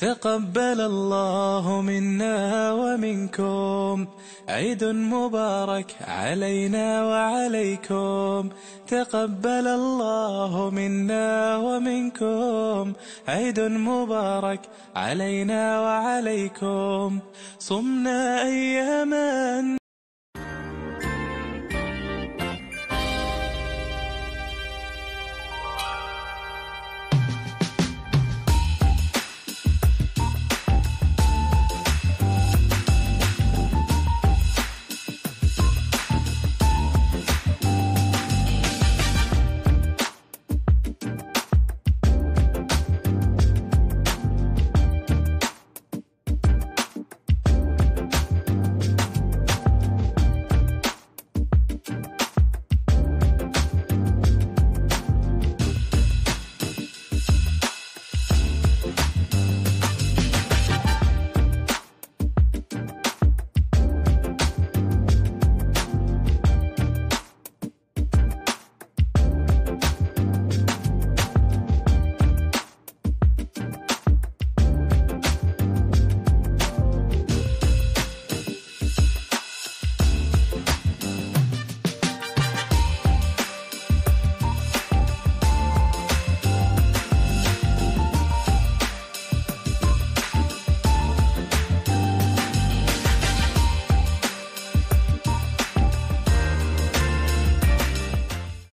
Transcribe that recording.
تقبل الله منا ومنكم، عيد مبارك علينا وعليكم. تقبل الله منا ومنكم، عيد مبارك علينا وعليكم. صمنا أياما